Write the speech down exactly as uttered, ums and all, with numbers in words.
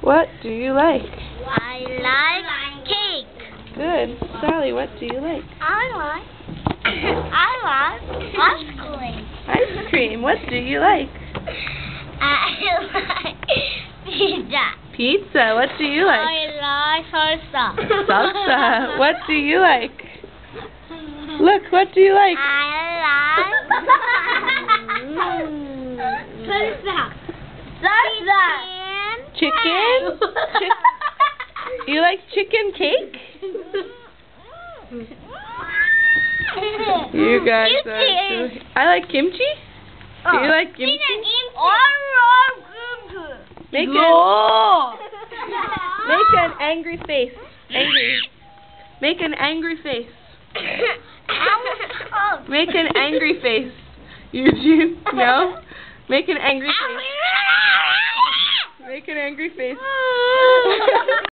What do you like? I like cake. Good. Sally, what do you like? I like I like ice cream. Ice cream. What do you like? I like pizza. Pizza. What do you like? I like salsa. Salsa. What do you like? Look, what do you like? I like salsa. Salsa. Chicken? Chick you like chicken cake? You guys are so... I like kimchi. Do you like kimchi? Make an, make an angry face. Angry. Make an angry face. Make an angry face. Eugene, no? Make an angry face. Make an angry face.